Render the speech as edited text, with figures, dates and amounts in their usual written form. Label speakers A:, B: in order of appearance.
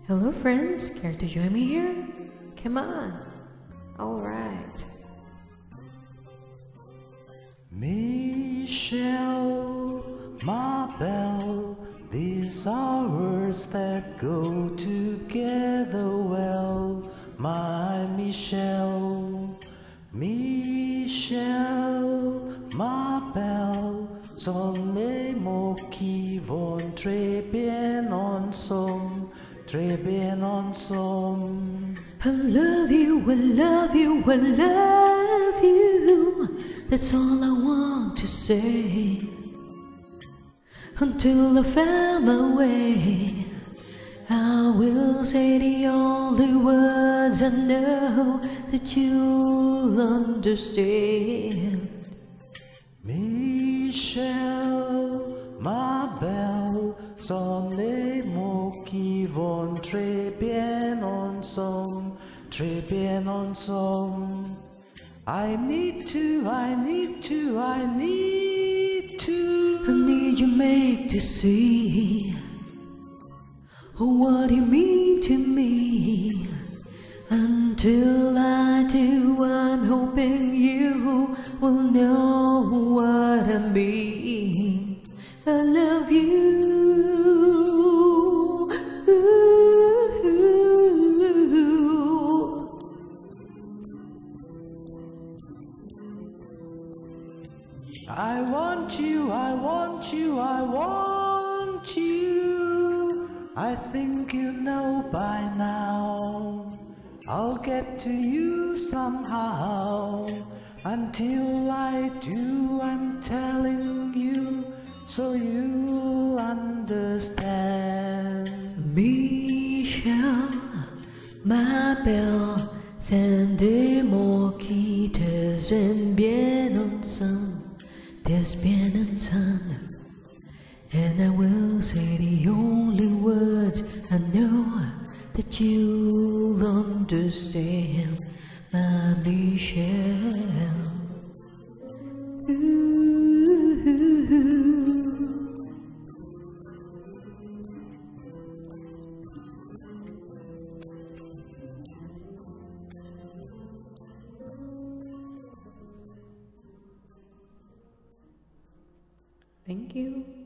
A: Hello friends, care to join me here? Come on. Alright.
B: Michelle, my belle, these are words that go together well. My Michelle, Michelle, ma belle, son les mots qui vont très bien ensemble, très bien ensemble.
A: I love you, I love you, I love you. That's all I want to say. Until I find my way, I will say the only words I know that you'll understand.
B: Michelle, ma belle, sont les mots qui vont très bien ensemble, très bien ensemble. I need to, I need to, I need to.
A: I need you make to see what you mean to me. Until I do, I'm hoping you will know what I mean. I love you.
B: I want you, I want you, I want you. I think you know by now. I'll get to you somehow. Until I do, I'm telling you, so you'll understand.
A: Michelle, ma belle, c'est des mots qui te viennent bien ensemble. There's been and sun, and I will say the only words I know that you'll understand, my Michelle. Ooh. Thank you.